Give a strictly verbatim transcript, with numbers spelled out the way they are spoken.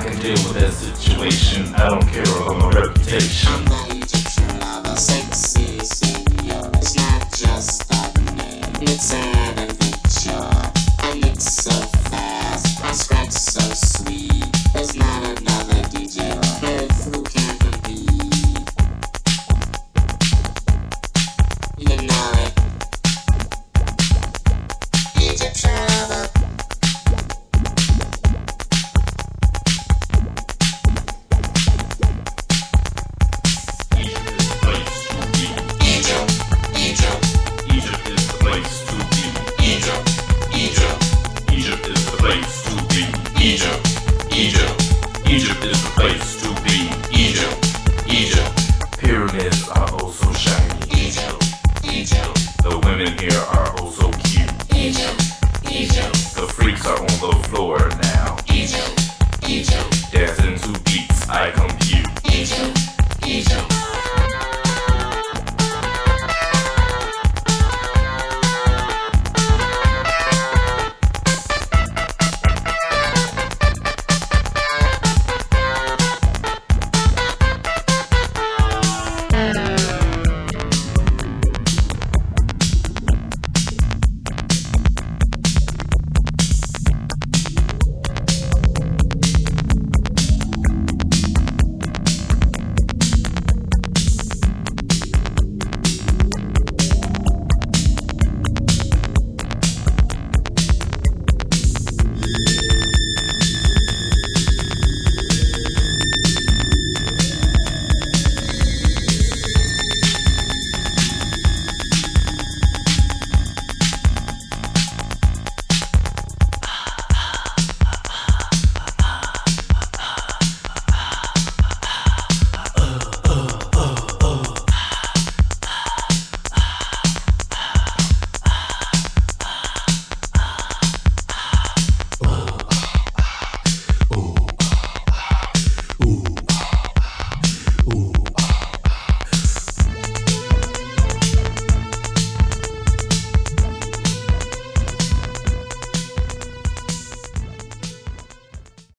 can deal with that situation. I don't care about my reputation. I'm the Egyptian lover, sexy senor. It's not just a name, it's an adventure. I lick so fast, I scratch so sweet. There's not another D J on earth who can compete. You know it. Egyptian lover. Egypt, Egypt, Egypt is the place to be. Egypt, Egypt. Pyramids are oh so shiny. Egypt, Egypt. The women here are